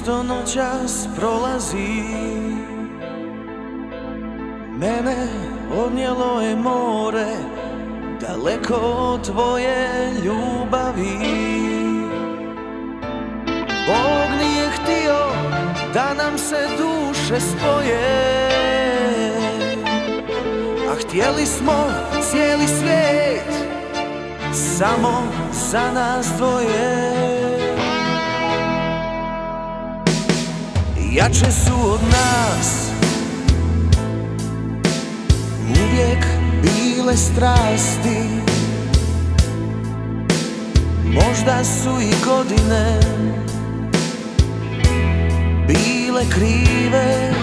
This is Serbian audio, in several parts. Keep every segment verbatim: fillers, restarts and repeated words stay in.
što noćas prolazi. Mene odnijelo je more, daleko od tvoje ljubavi. Bog nije htio da nam se duše spoje, a htjeli smo cijeli svijet samo za nas dvoje. Jače su od nas uvijek bile strasti, možda su i godine bile krive.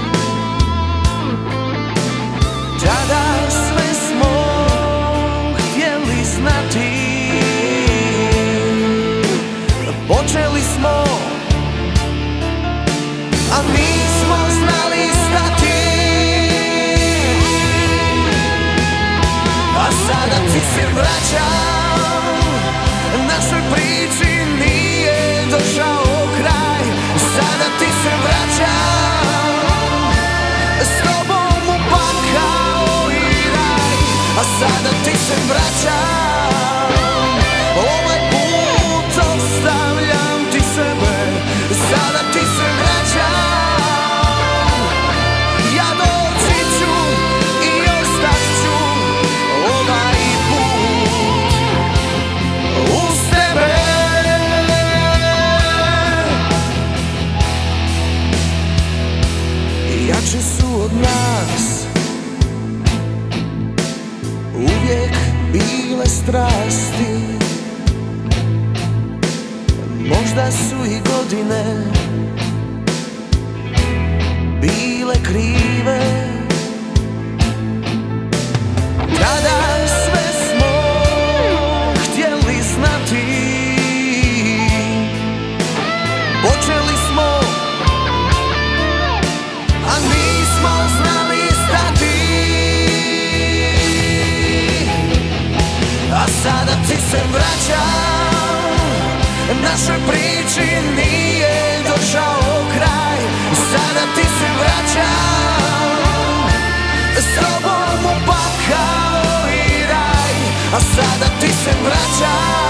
Tada sve smo htjeli znati, počeli smo, a nismo znali stati. A sada ti se vraćam, našoj priči nije došao kraj. Sada ti se vraćam, s tobom u pakao i raj. A sada ti se vraćam, ovaj put ostavljam ti sebe. Sada ti se vraćam, ja doći ću i ostat ću ovaj put uz tebe. Jače su od nas uvijek bile strasti, možda su i godine bile krive. Tada sve smo htjeli znati, počeli smo, a nismo znali stati. A sada ti se vraćam, našoj priči nije došao kraj. Sada ti se vraćam, s tobom u pakao i raj. A sada ti se vraćam,